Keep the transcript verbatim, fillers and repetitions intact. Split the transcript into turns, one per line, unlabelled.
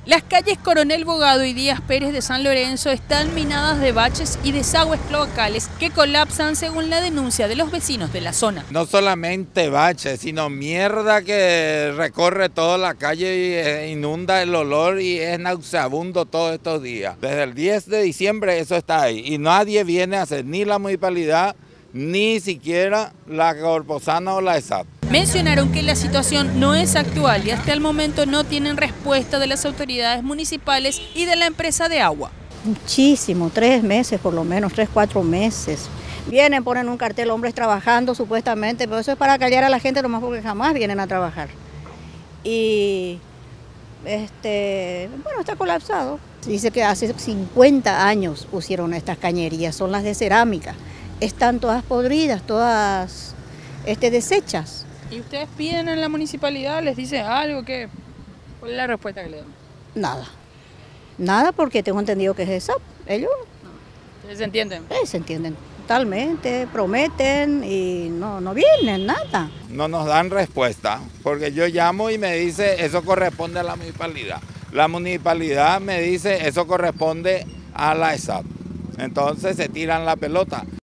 Las calles Coronel Bogado y Díaz Pérez de San Lorenzo están minadas de baches y desagües cloacales que colapsan según la denuncia de los vecinos de la zona.
No solamente baches, sino mierda que recorre toda la calle y inunda el olor y es nauseabundo todos estos días. Desde el diez de diciembre eso está ahí y nadie viene a hacer ni la municipalidad ni siquiera la Corposana o la E S A P.
Mencionaron que la situación no es actual y hasta el momento no tienen respuesta de las autoridades municipales y de la empresa de agua.
Muchísimo, tres meses por lo menos, tres, cuatro meses. Vienen, ponen un cartel, hombres trabajando supuestamente, pero eso es para callar a la gente nomás porque jamás vienen a trabajar. Y este, bueno, está colapsado. Dice que hace cincuenta años pusieron estas cañerías, son las de cerámica. Están todas podridas, todas este, deshechas.
¿Y ustedes piden en la municipalidad, les dice algo? ¿Qué? ¿Cuál es la respuesta que le dan?
Nada. Nada porque tengo entendido que es E S A P. Ellos
no. ¿Ustedes se entienden?
Eh, se entienden totalmente, prometen y no, no vienen, nada.
No nos dan respuesta porque yo llamo y me dice eso corresponde a la municipalidad. La municipalidad me dice eso corresponde a la E S A P. Entonces se tiran la pelota.